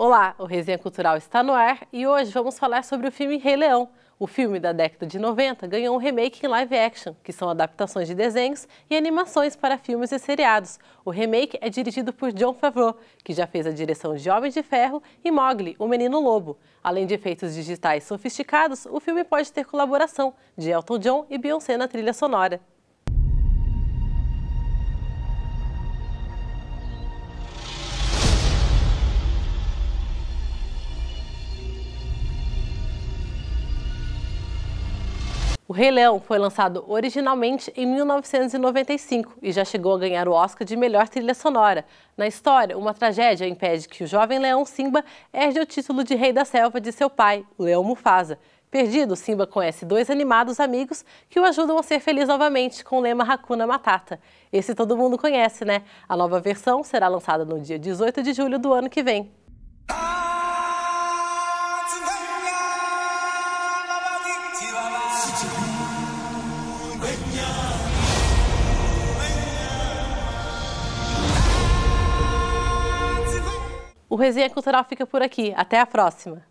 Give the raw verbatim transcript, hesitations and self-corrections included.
Olá, o Resenha Cultural está no ar e hoje vamos falar sobre o filme Rei Leão. O filme da década de noventa ganhou um remake em live action, que são adaptações de desenhos e animações para filmes e seriados. O remake é dirigido por Jon Favreau, que já fez a direção de Homem de Ferro e Mowgli, o Menino Lobo. Além de efeitos digitais sofisticados, o filme pode ter colaboração de Elton John e Beyoncé na trilha sonora. O Rei Leão foi lançado originalmente em mil novecentos e noventa e cinco e já chegou a ganhar o Oscar de melhor trilha sonora. Na história, uma tragédia impede que o jovem leão Simba herde o título de Rei da Selva de seu pai, o leão Mufasa. Perdido, Simba conhece dois animados amigos que o ajudam a ser feliz novamente com o lema Hakuna Matata. Esse todo mundo conhece, né? A nova versão será lançada no dia dezoito de julho do ano que vem. O Resenha Cultural fica por aqui. Até a próxima!